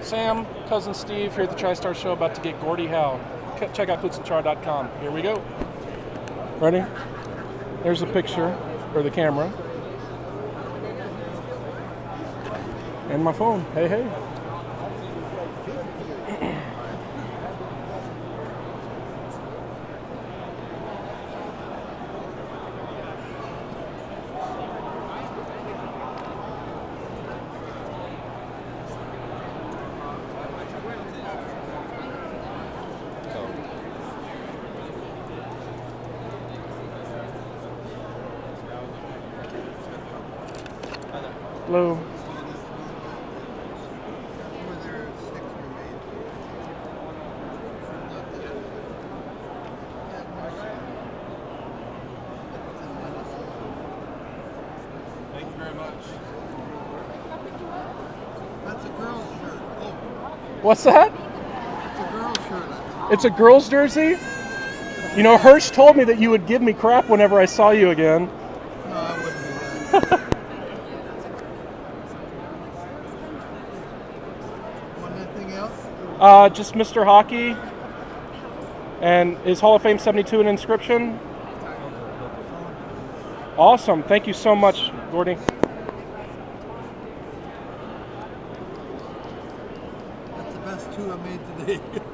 Sam, cousin Steve here at the TriStar Show, about to get Gordie Howe. Check out klutzenchar.com. Here we go. Ready? There's a picture, or the camera. And my phone. Hey, hey. Hello. Thank you very much. That's a girl's shirt. Oh. What's that? It's a girl's shirt. It's a girl's jersey? You know, Hirsch told me that you would give me crap whenever I saw you again. No, I wouldn't do that. Want anything else? Just Mr. Hockey. And is Hall of Fame 72 an inscription? Awesome. Thank you so much, Gordie. That's the best two I made today.